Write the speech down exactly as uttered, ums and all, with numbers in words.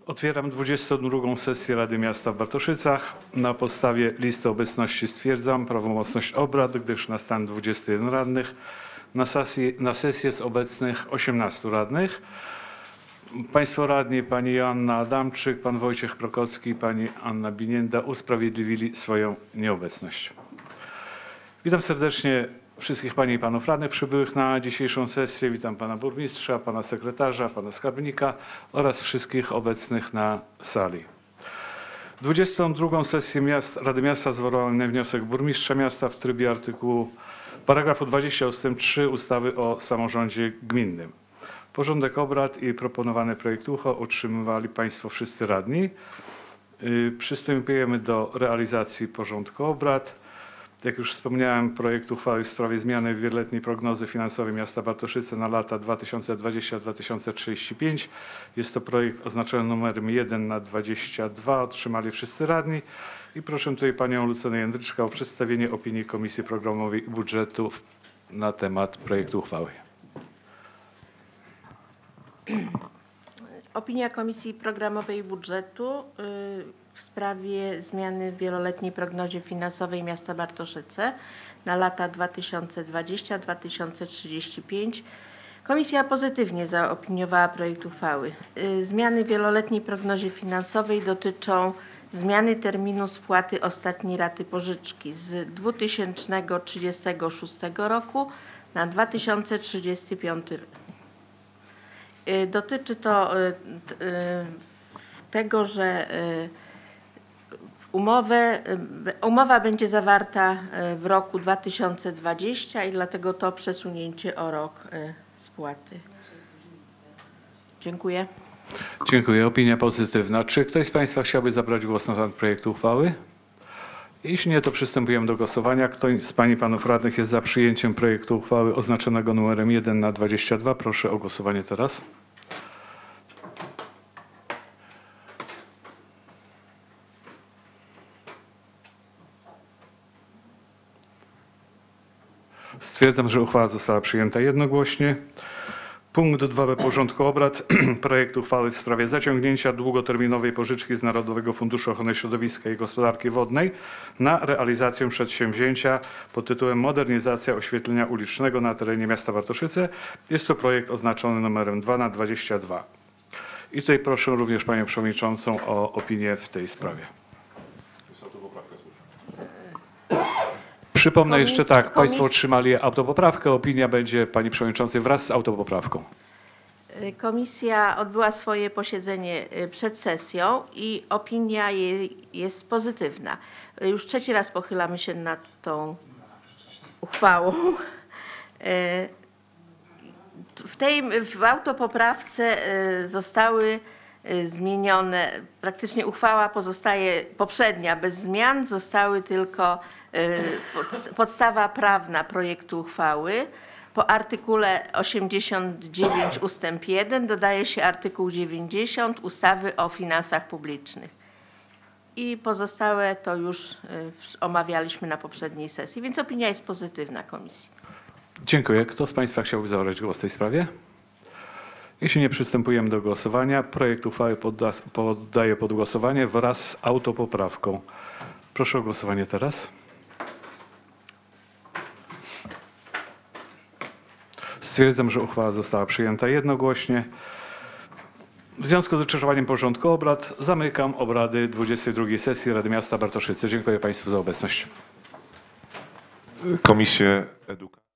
Otwieram dwudziestą drugą sesję Rady Miasta w Bartoszycach. Na podstawie listy obecności stwierdzam prawomocność obrad, gdyż na stan dwudziestu jeden radnych. Na sesji, na sesji jest obecnych osiemnastu radnych. Państwo radni, pani Joanna Adamczyk, pan Wojciech Prokocki i pani Anna Binienda usprawiedliwili swoją nieobecność. Witam serdecznie wszystkich pań i panów radnych przybyłych na dzisiejszą sesję. Witam pana burmistrza, pana sekretarza, pana skarbnika oraz wszystkich obecnych na sali. dwudziestą drugą sesję miast, Rady Miasta zwołano na wniosek burmistrza miasta w trybie artykułu paragrafu dwudziestego ustęp trzy ustawy o samorządzie gminnym. Porządek obrad i proponowany projekt uchwał otrzymywali państwo wszyscy radni. Przystępujemy do realizacji porządku obrad. Jak już wspomniałem, projekt uchwały w sprawie zmiany wieloletniej prognozy finansowej miasta Bartoszyce na lata dwa tysiące dwudziesty do dwa tysiące trzydziestego piątego. Jest to projekt oznaczony numerem jeden na dwadzieścia dwa. Otrzymali wszyscy radni. I proszę tutaj panią Lucenę Jędryczkę o przedstawienie opinii Komisji Programowej i Budżetu na temat projektu uchwały. Opinia Komisji Programowej i Budżetu w sprawie zmiany w wieloletniej prognozie finansowej miasta Bartoszyce na lata dwa tysiące dwudziesty do dwa tysiące trzydziestego piątego. Komisja pozytywnie zaopiniowała projekt uchwały. Zmiany w wieloletniej prognozie finansowej dotyczą zmiany terminu spłaty ostatniej raty pożyczki z dwa tysiące trzydziestego szóstego roku na dwa tysiące trzydziesty piąty rok. Dotyczy to tego, że umowę, umowa będzie zawarta w roku dwa tysiące dwudziestym i dlatego to przesunięcie o rok spłaty. Dziękuję. Dziękuję. Opinia pozytywna. Czy ktoś z państwa chciałby zabrać głos na temat projektu uchwały? Jeśli nie, to przystępujemy do głosowania. Kto z pań i panów radnych jest za przyjęciem projektu uchwały oznaczonego numerem jeden na dwadzieścia dwa? Proszę o głosowanie teraz. Stwierdzam, że uchwała została przyjęta jednogłośnie. Punkt dwa b porządku obrad. Projekt uchwały w sprawie zaciągnięcia długoterminowej pożyczki z Narodowego Funduszu Ochrony Środowiska i Gospodarki Wodnej na realizację przedsięwzięcia pod tytułem Modernizacja oświetlenia ulicznego na terenie miasta Bartoszyce. Jest to projekt oznaczony numerem dwa na dwadzieścia dwa. I tutaj proszę również panią przewodniczącą o opinię w tej sprawie. Przypomnę Komis- jeszcze tak, komis- państwo otrzymali autopoprawkę. Opinia będzie pani przewodniczącej wraz z autopoprawką. Komisja odbyła swoje posiedzenie przed sesją i opinia jej jest pozytywna. Już trzeci raz pochylamy się nad tą uchwałą. W tej w autopoprawce zostały zmienione, praktycznie uchwała pozostaje poprzednia bez zmian, zostały tylko podstawa prawna projektu uchwały. Po artykule osiemdziesiątym dziewiątym ustęp jeden dodaje się artykuł dziewięćdziesiąt ustawy o finansach publicznych. I pozostałe to już omawialiśmy na poprzedniej sesji, więc opinia jest pozytywna komisji. Dziękuję. Kto z państwa chciałby zabrać głos w tej sprawie? Jeśli nie, przystępujemy do głosowania. Projekt uchwały podda, poddaję pod głosowanie wraz z autopoprawką. Proszę o głosowanie teraz. Stwierdzam, że uchwała została przyjęta jednogłośnie. W związku z wyczerpaniem porządku obrad zamykam obrady dwudziestej drugiej sesji Rady Miasta Bartoszyce. Dziękuję państwu za obecność. Komisje Edukacji.